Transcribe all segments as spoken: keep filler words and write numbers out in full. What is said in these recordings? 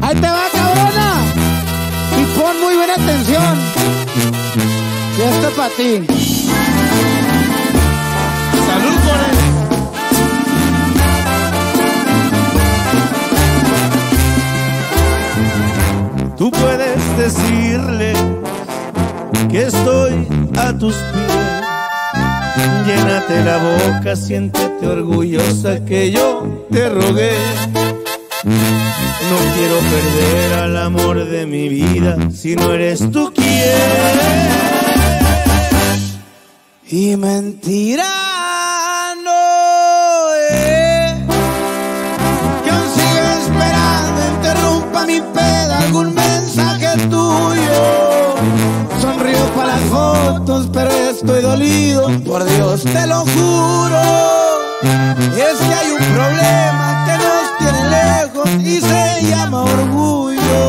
Ahí te va, cabrona. Y pon muy buena atención. Y esto es para ti. Salud por él. Tú puedes decirle que estoy a tus pies. Llénate la boca, siéntete orgullosa que yo te rogué. No quiero perder al amor de mi vida si no eres tú quien. Y mentira no es que aún sigo esperando, interrumpa mi peda algún mensaje tuyo. Sonrío para las fotos, pero estoy dolido, por Dios te lo juro. Es que hay un problema que nos tiene lejos y se llama orgullo.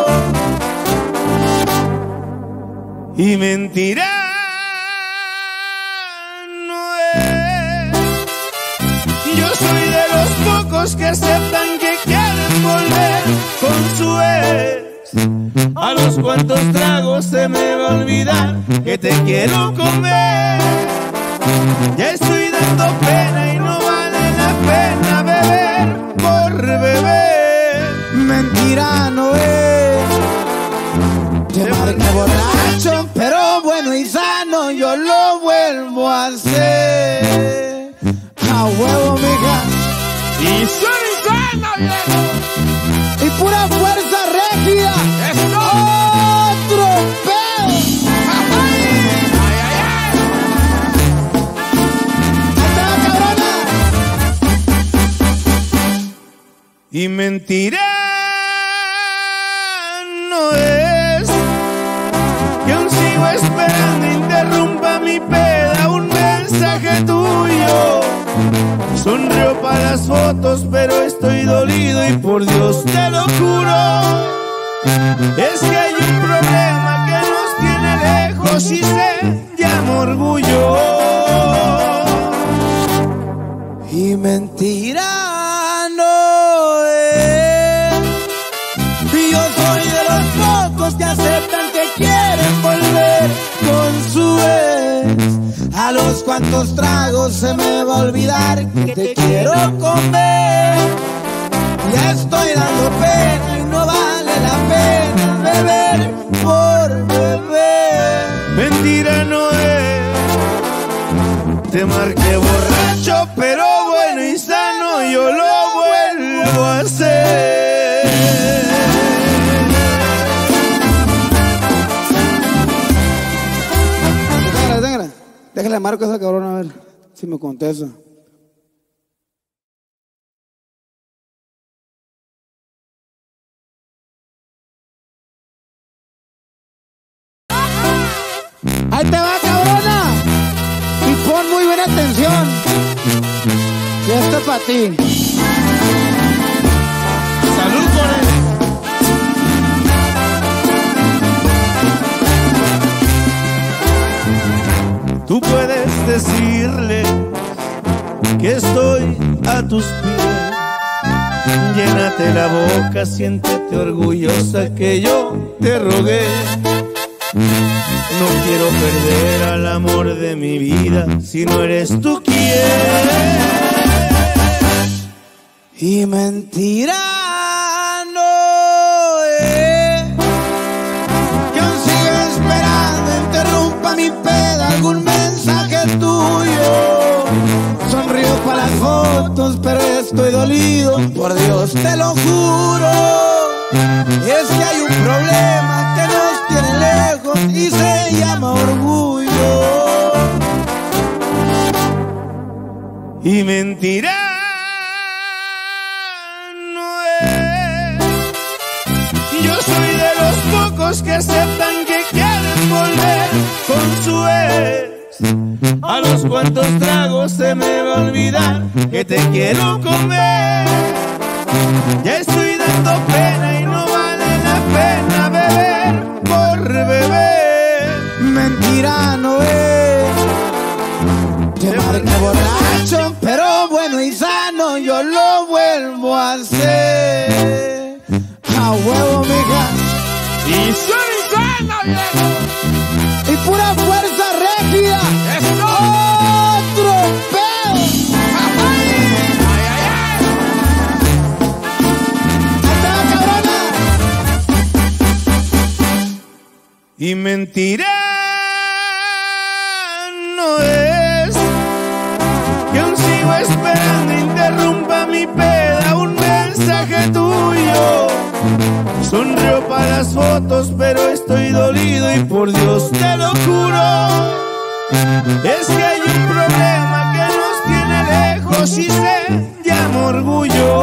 Y mentira no es. Yo soy de los pocos que aceptan que quieren volver con su ex. A los cuantos tragos se me va a olvidar que te quiero comer. Ya estoy dando pena y no vale la pena beber por beber. Mentira no es. Te marqué borracho, pero bueno y sano, yo lo vuelvo a hacer. A huevo, mija. Y soy sano, viejo. Y pura fuerza rígida. ¡Eso! ¡Otro pedo! ¡Ay, ay, ay! ¡Ahí te va, cabrona! Y mentira no es que aún sigo esperando, interrumpa mi peda un mensaje tuyo. Sonrío para las fotos, pero estoy dolido y por Dios te lo juro. Es que hay un problema que nos tiene lejos y se llama orgullo. Y mentira no es. Y yo soy de los pocos que aceptan que quieren volver con su ex. A los cuantos tragos se me va a olvidar que te quiero comer. Ya estoy dando pena y no vale la pena beber por beber. Mentira no es. Te marqué borracho, pero bueno y sano, yo lo vuelvo a hacer. Déjala, déjala. Déjale marco a esa cabrona a ver si me contesta. Ahí te va, cabrona. Y pon muy buena atención. Y esto es para ti. Salud por él. Tú puedes decirle que estoy a tus pies. Llénate la boca, siéntete orgullosa que yo te rogué. No quiero perder al amor de mi vida si no eres tú quien. Y mentira no es que aún sigo esperando, interrumpa mi peda algún mensaje tuyo. Sonrío para las fotos, pero estoy dolido, por Dios te lo juro. Es que hay un problema que nos tiene lejos y se llama orgullo. Y mentira no es. Yo soy de los pocos que aceptan que quieren volver con su ex. A los cuantos tragos se me va a olvidar que te quiero comer. Ya estoy dando pena y no vale la pena beber por beber. Mentira no es. Te marqué borracho, pero bueno y sano, yo lo vuelvo a hacer. A Y pura fuerza regia. Otro pedo. Y mentira no es que aún sigo esperando interrumpa mi peda un mensaje tuyo. Sonrío para las fotos pero estoy dolido y por Dios te lo juro. Es que hay un problema que nos tiene lejos y se llama orgullo.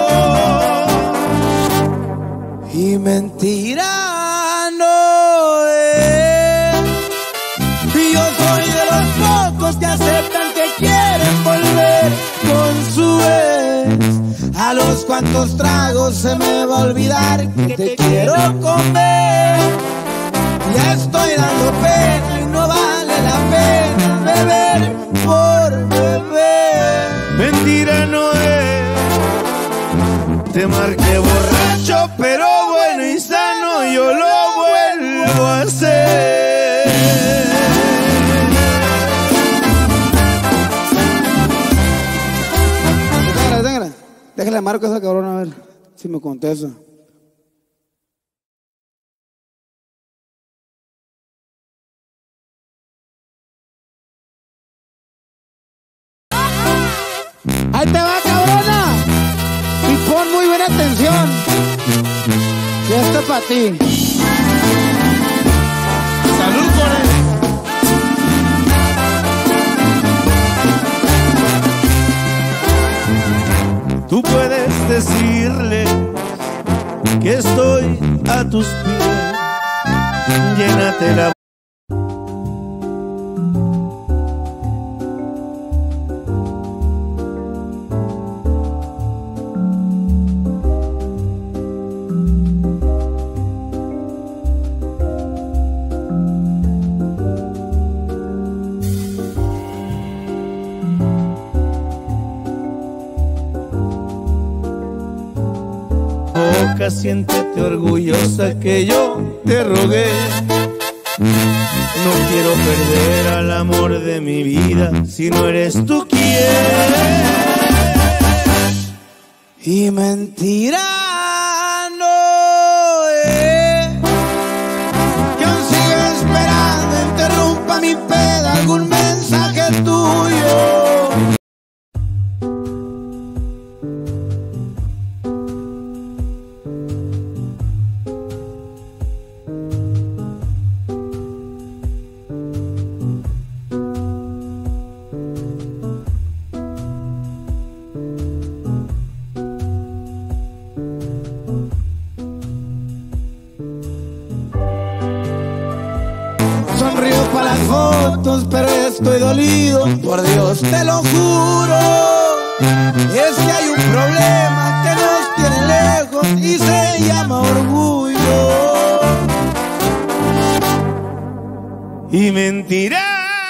Y mentira que aceptan que quieren volver con su ex. A los cuantos tragos se me va a olvidar que te quiero comer. Ya estoy dando pena y no vale la pena beber por beber. Mentira no es, te marqué borracho pero bueno y sano, yo lo vuelvo a hacer. Déjale marco a esa cabrona a ver si me contesta. Ahí te va, cabrona. Y pon muy buena atención. Y esto es para ti. Salud por él. Tú puedes decirle que estoy a tus pies, llénate la boca, siéntete orgullosa que yo te rogué. No quiero perder al amor de mi vida si no eres tú quien. Y mentira no es que aún sigo esperando interrumpa mi peda algún mensaje tuyo. Sonrío para las fotos, pero estoy dolido, por Dios te lo juro. Es que hay un problema que nos tiene lejos y se llama orgullo. Y mentira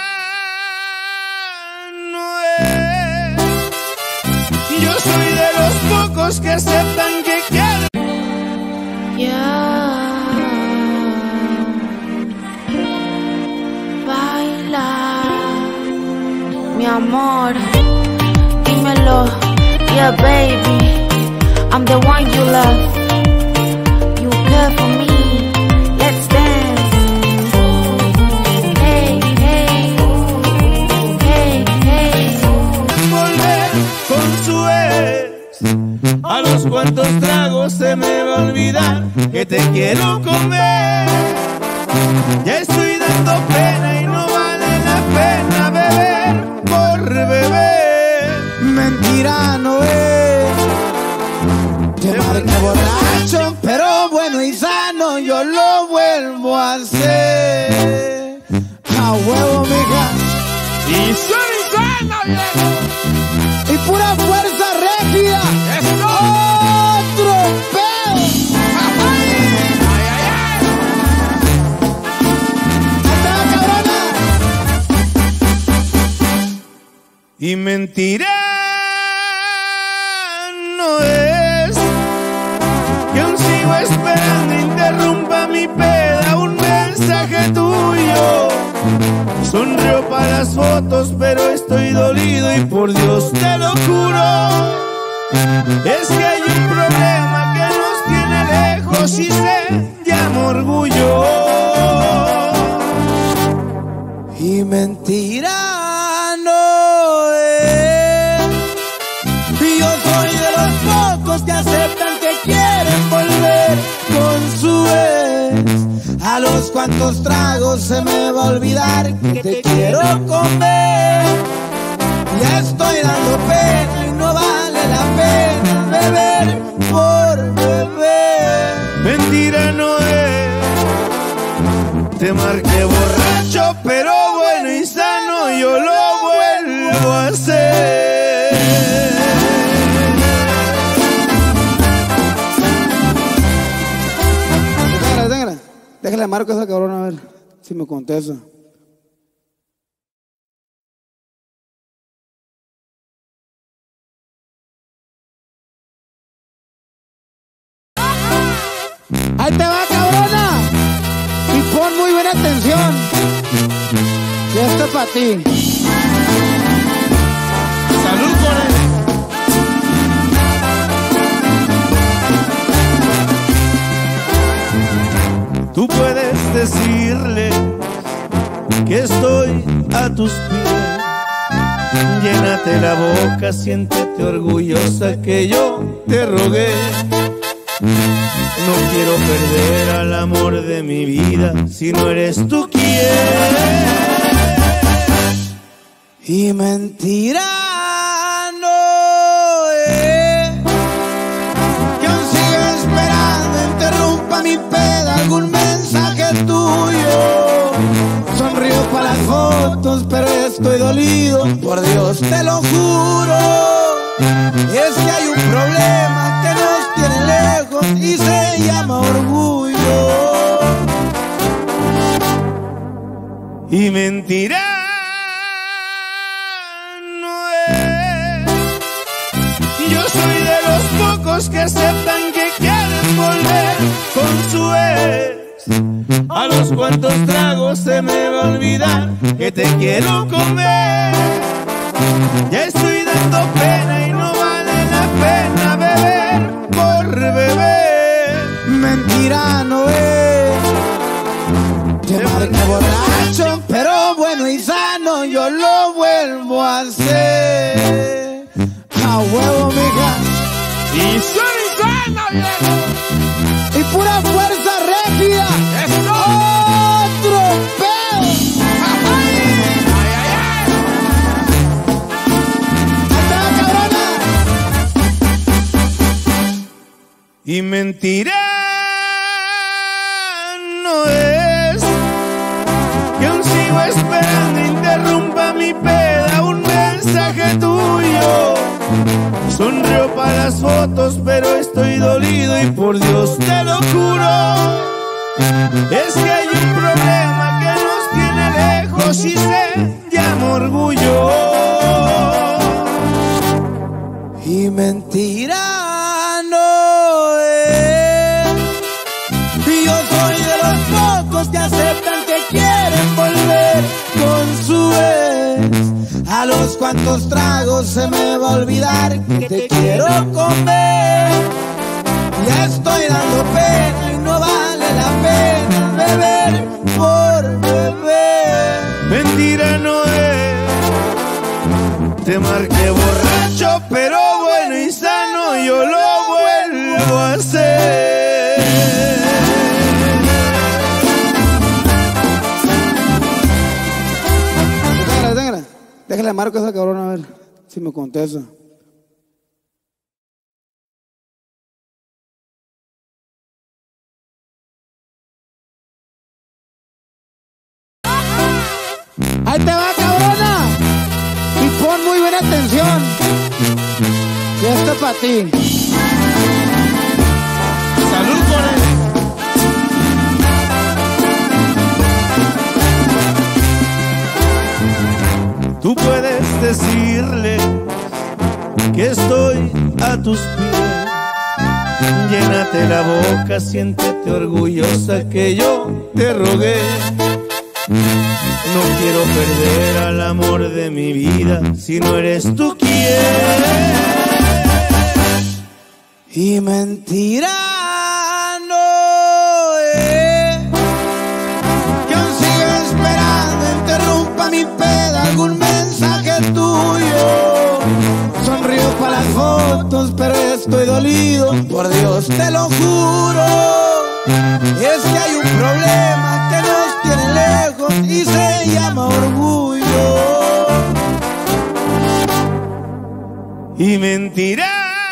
no es, yo soy de los pocos que aceptan que quieren. Yeah. Mi amor, dímelo, yeah baby, I'm the one you love, you care for me, let's dance, hey, hey, hey, hey. Volver con su ex, a los cuantos tragos se me va a olvidar que te quiero comer. Ya estoy dando pena y no vale la pena beber por beber. Mentira no es, te marca borracho, pero bueno y sano, yo lo vuelvo a hacer. A huevo, mija. Y soy sano, viejo. Y pura fuerza regia. Otro pedo. Y mentira no es que aún sigo esperando interrumpa mi peda un mensaje para las fotos, pero estoy dolido y por Dios te lo juro. Es que hay un problema que nos tiene lejos y se llama orgullo. Y mentira no es. Yo soy de los pocos que aceptan que quieren volver con su ex. A los cuantos tragos se me va a olvidar que te quiero comer. Ya estoy dando pena y no vale la pena beber por beber. Mentira no es. Te marqué borracho, pero bueno y sano, yo lo vuelvo a hacer. Déjala, déjala. Déjale marco a esa cabrona a ver si me contesta. Ahí te va, cabrona. Y pon muy buena atención. Y esto es para ti. Salud por él. Tú puedes decirle que estoy a tus pies. Llénate la boca, siéntete orgullosa que yo te rogué. No quiero perder al amor de mi vida si no eres tú quien. Y mentira no es que aún sigo esperando interrumpa mi peda algún mensaje tuyo. Sonrío para las fotos pero estoy dolido, por Dios te lo juro. Es que hay un problema que nos tiene lejos y se llama orgullo. Y mentira no es. Yo soy de los pocos que aceptan que quieren volver con su ex. A los cuantos tragos se me va a olvidar que te quiero comer. Ya estoy dando pena y no vale la pena beber por beber. Mentira no es. Te marqué borracho, pero bueno y sano, yo lo vuelvo a hacer. A huevo, mija. Y soy sano, viejo. Y pura fuerza regia. ¡Eso! ¡Otro pedo! ¡Ay, ay, ay! ¡Hasta la cabrona! Y mentira no es que aún sigo esperando interrumpa mi peda un mensaje tuyo. Sonrío para las fotos pero estoy dolido y por Dios te lo juro. Es que hay un problema que nos tiene lejos y se llama orgullo. Y mentira no es. Yo soy de los pocos que aceptan que quieren volver con su ex. A los cuantos tragos se me va a olvidar que te quiero comer. Ya estoy dando pena y no vale la pena beber por beber. Mentira no es. Te marqué borracho, pero bueno y sano, yo lo vuelvo a hacer. Déjala, déjala. Déjale marco a esa cabrona a ver si me contesta. Ahí te va, cabrona. Y pon muy buena atención. Y esto es para ti. Salud por él. Tú puedes decirle que estoy a tus pies. Llénate la boca, siéntete orgullosa que yo te rogué. No quiero perder al amor de mi vida si no eres tú quien. Y mentira no es que aún sigo esperando interrumpa mi peda algún mensaje tuyo. Sonrío para las fotos pero estoy dolido, por Dios te lo juro. Es que hay un problema que nos tiene lejos y se llama orgullo. Y mentira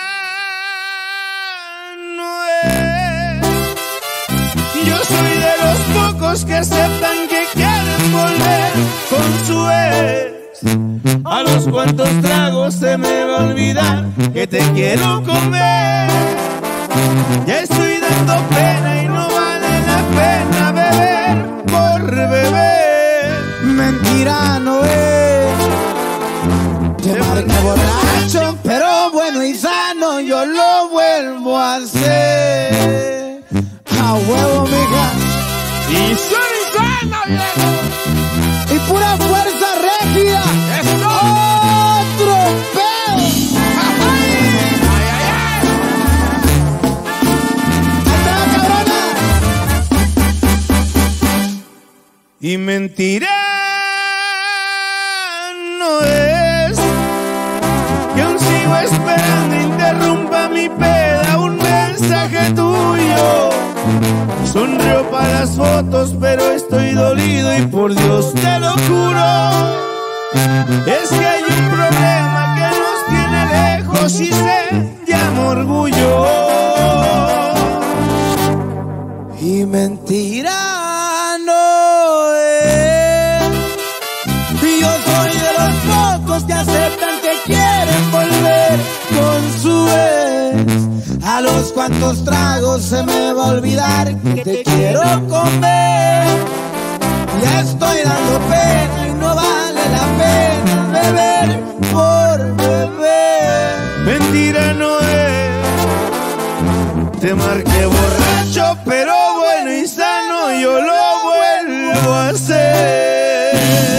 no es. Yo soy de los pocos que aceptan que quieren volver con su ex. A los cuantos tragos se me va a olvidar que te quiero comer. Ya estoy dando pena y no vale la pena beber por beber. Mentira no es. Te marqué borracho, pero bueno y sano, yo lo vuelvo a hacer. A huevo, mija. Y soy sano, viejo. Y pura fuerza regia. ¡Esto! ¡Otro pedo! ¡Ay, ay, ay! ¡Anda, cabrona! Y mentira no es que aún sigo esperando interrumpa mi peda un mensaje tuyo. Sonrío para las fotos pero estoy dolido y por Dios te lo juro. Es que hay un problema que nos tiene lejos y se llama orgullo. Y mentira no es. Y yo soy de los pocos que aceptan que quieren volver con su ex. A los cuantos tragos se me va a olvidar que te quiero comer. Ya estoy dando pena y no vale la pena beber por beber. Mentira no es. Te marqué borracho pero bueno y sano, yo lo vuelvo a hacer.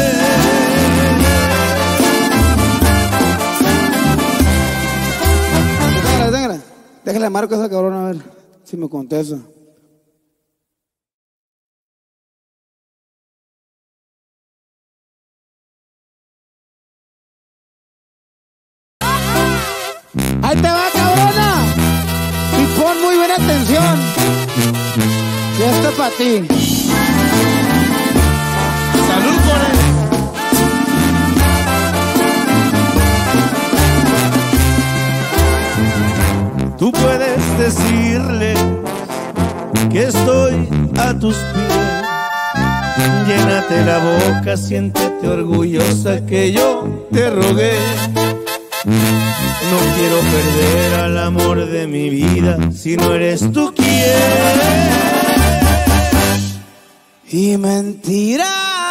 Déjala, déjala. Déjale marco a esa cabrona a ver si me contesta. Ahí te va, cabrona. Y pon muy buena atención. Y esto es para ti. Salud por él. Tú puedes decirle que estoy a tus pies. Llénate la boca, siéntete orgullosa que yo te rogué. No quiero perder al amor de mi vida si no eres tú quien. Y mentira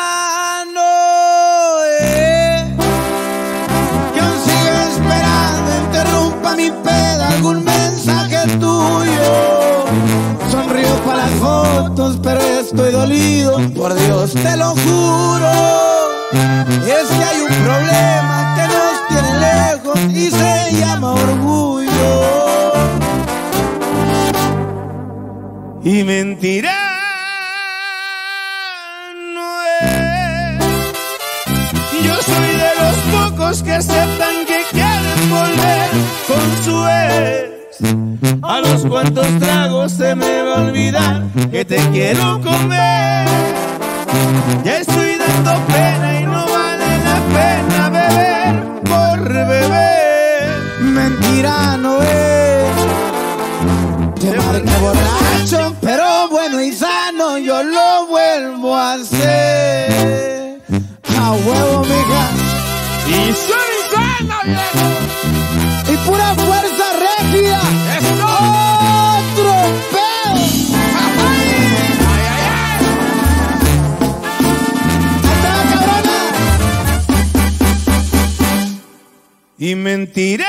no es que aún sigo esperando interrumpa mi peda algún mensaje tuyo. Sonrío para las fotos pero estoy dolido, por Dios te lo juro. Es que hay un problema que nos tiene lejos y se llama orgullo. Y mentira no es. Yo soy de los pocos que aceptan que quieren volver con su ex. A los cuantos tragos se me va a olvidar que te quiero comer. Ya estoy dando pena y no vale la pena beber por beber. Mentira no es. Te marqué borracho, pero bueno y sano, yo lo vuelvo a hacer. A huevo, mija. Y soy sano, viejo. Y pura fuerza regia. ¡Esto! ¡Otro pedo! ¡Ay, ay, ay! ¡Anda, cabrona! Y mentira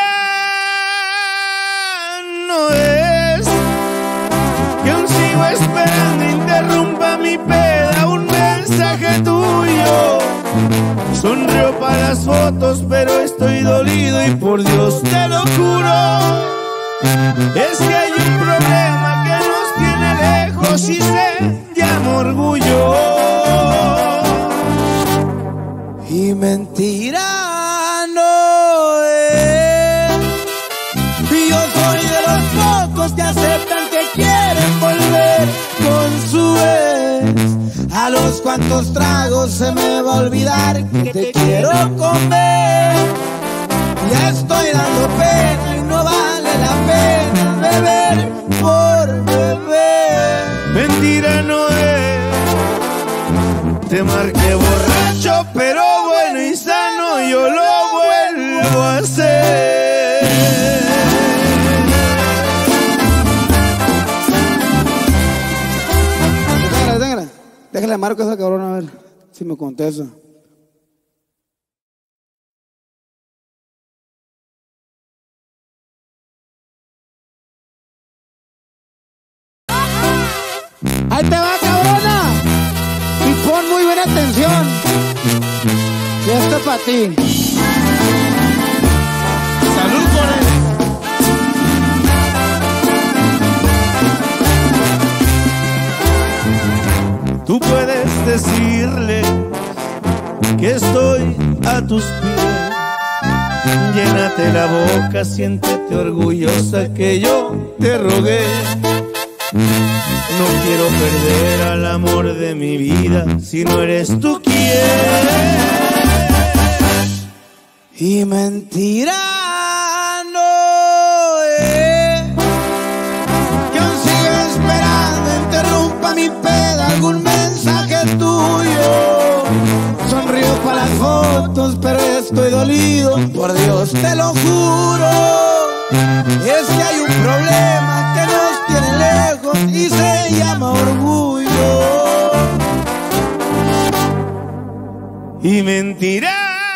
no es que aún sigo esperando interrumpa mi peda un mensaje mensaje tuyo. Sonrío para las fotos, pero estoy dolido y por Dios te lo juro. Es que hay un problema que nos tiene lejos y se llama orgullo. Y mentira no es. Yo soy de los pocos que aceptan que quieren volver con su ex. A los cuantos tragos se me va a olvidar que te quiero comer. Ya estoy dando pena y no vale la pena beber por beber. Mentira no es. Te marqué borracho, pero bueno y sano yo lo vuelvo a hacer. Déjala, déjala. Déjale marco a esa cabrona a ver si me contesta. Ahí te va, cabrona. Y pon muy buena atención. Y esto es para ti. Salud por él. Tú puedes decirle que estoy a tus pies. Llénate la boca, siéntete orgullosa que yo te rogué. No quiero perder al amor de mi vida si no eres tú quien. Y mentira no es que aún siga esperando, interrumpa mi peda algún mensaje tuyo. Sonrío para las fotos, pero estoy dolido, por Dios te lo juro. Es que hay un problema que nos tiene lejos y se llama orgullo. Y mentira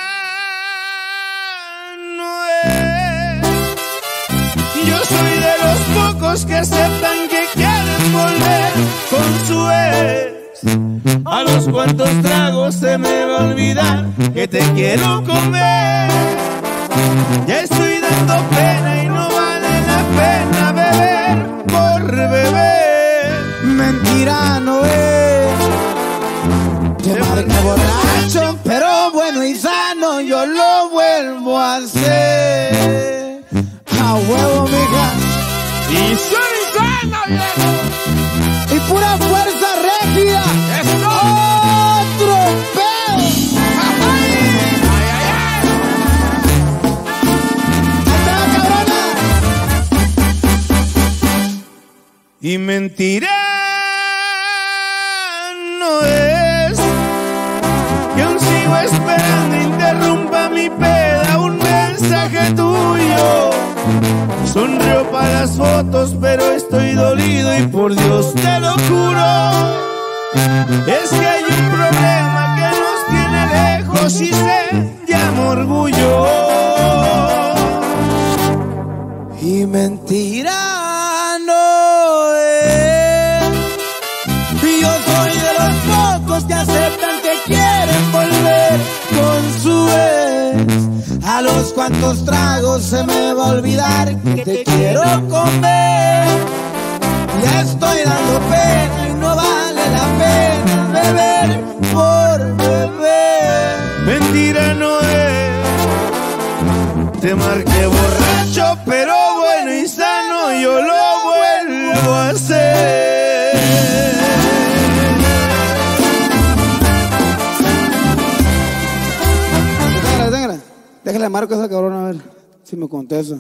no es. Yo soy de los pocos que aceptan que quieren volver con su ex. A los cuantos tragos se me va a olvidar que te quiero comer. Ya estoy dando pena y no vale la pena beber por beber. Mentira no es. Te marqué borracho, pero bueno y sano yo lo vuelvo a hacer. A huevo, mija. Y soy sano, viejo. Y pura fuerza régia. ¡Eso! ¡Otro pedo! ¡Ay, ay, ay! ¡Hasta la cabrona! Y mentira no es que aún sigo esperando, interrumpa mi peda un mensaje tuyo. Sonrío para las fotos, pero estoy dolido y por Dios te lo juro. Es que hay un problema que nos tiene lejos y se llama orgullo. Y mentira no es. Yo soy de los pocos que aceptan que quieren volver con su ex. A los cuantos tragos se me va a olvidar que te quiero comer. Ya estoy dando pena y no vale la pena beber por beber. Mentira no es. Te marqué borracho, pero bueno y sano yo lo vuelvo a hacer. Déjala, déjala. Déjale marco a esa cabrona a ver si me contesta.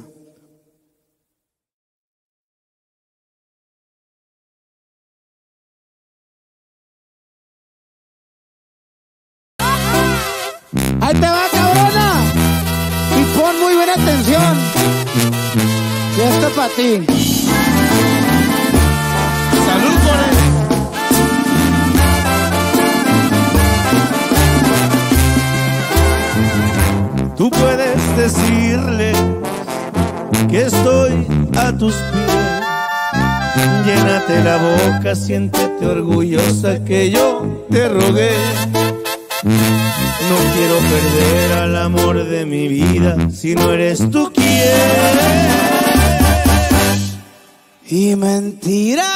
Ahí te va, cabrona. Y pon muy buena atención. Y esto es para ti. Salud por él. Tú puedes decirle que estoy a tus pies. Llénate la boca, siéntete orgullosa que yo te rogué. No quiero perder al amor de mi vida si no eres tú quien. Y mentira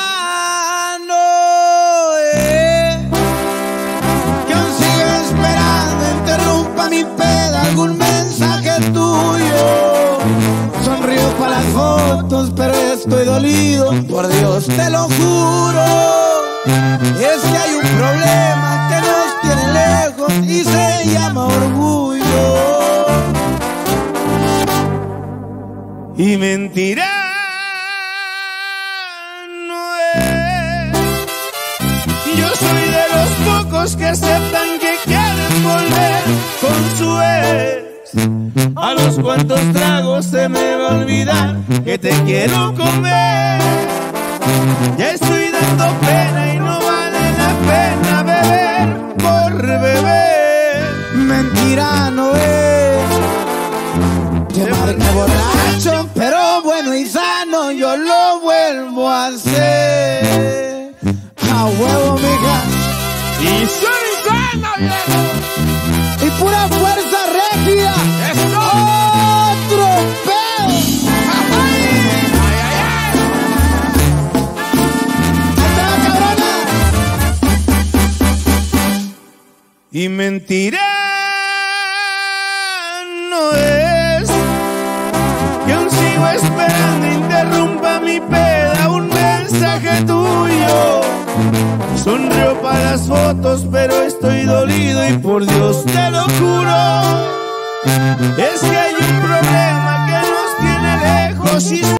no es que aún sigo esperando interrumpa mi peda algún mensaje tuyo. Sonrío para las fotos pero estoy dolido, por Dios te lo juro. Es que hay un problema que nos tiene lejos y se llama orgullo. Y mentira no es. Yo soy de los pocos que aceptan que quieren volver con su ex. A los cuantos tragos se me va a olvidar que te quiero comer. Ya estoy dando pena y no vale la pena beber por beber. Mentira no es. Te marqué borracho, pero bueno y sano, yo lo vuelvo a hacer. A huevo, mija. Y soy sano, viejo. Y pura fuerza regia. ¡Eso! ¡Otro pedo! ¡Ay, ay, ay! ¡Hasta la cabrona! Y mentira no es que aún sigo esperando interrumpa mi peda un mensaje tuyo. Sonrío para las fotos pero estoy dolido y por Dios te lo juro. Es que hay un problema que nos tiene lejos y